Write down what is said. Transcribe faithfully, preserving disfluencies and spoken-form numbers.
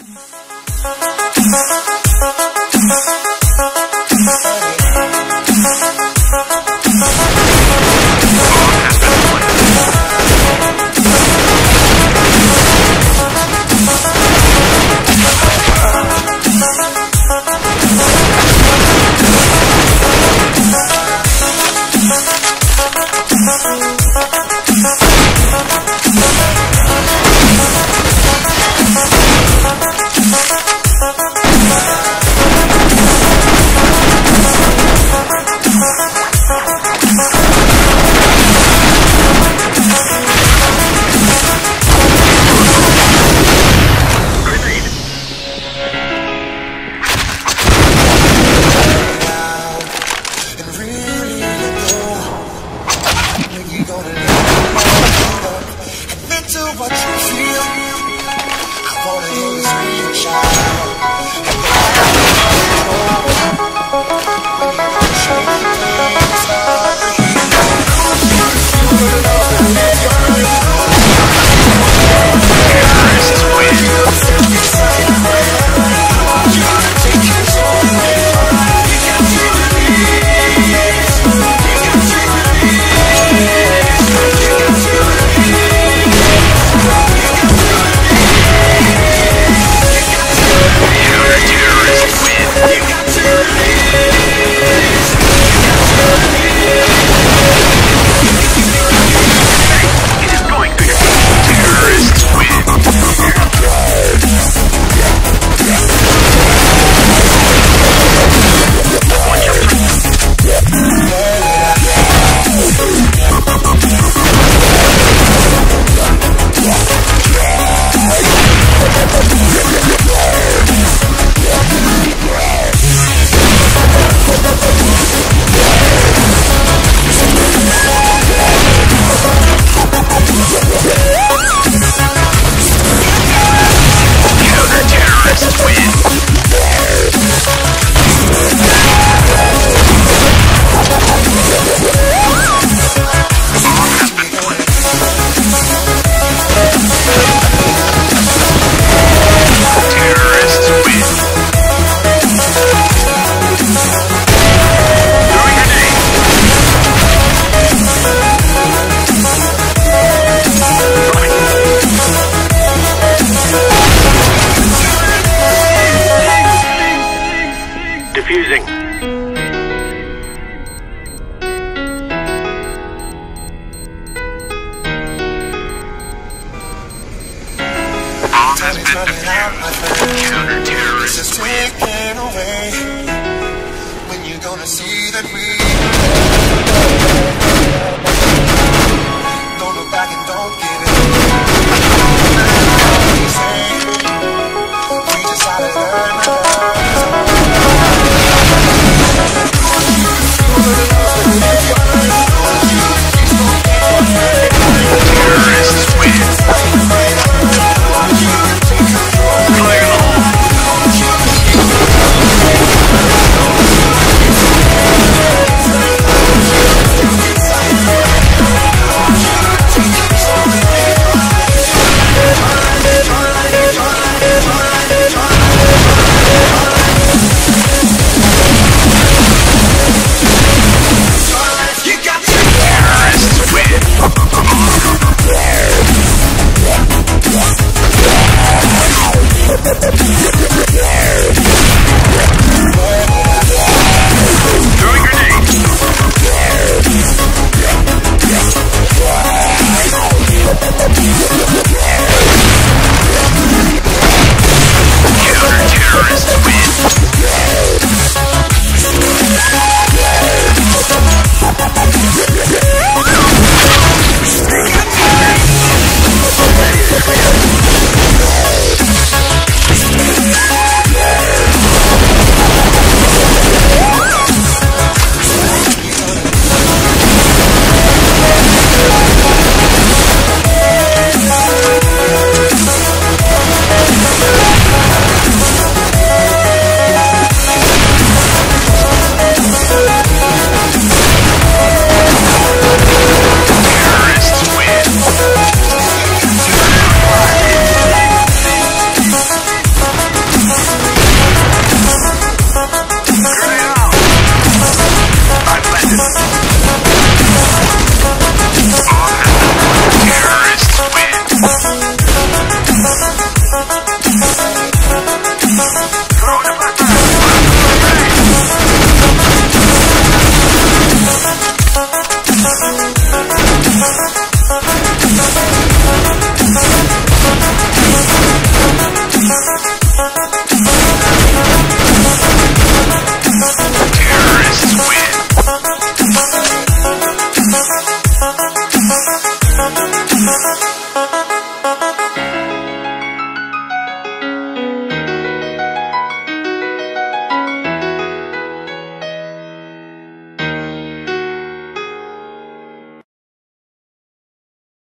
What you feel, I wanna hear you scream, child. And then I when you wanna shake things up. You love and let terrorists win. You say well, you gotta take it slow. You got to release. You got to release. You got to release. Diffusing. Bomb has been defused. Counter-terrorist is taken away. When you gonna see that we don't look back and don't give it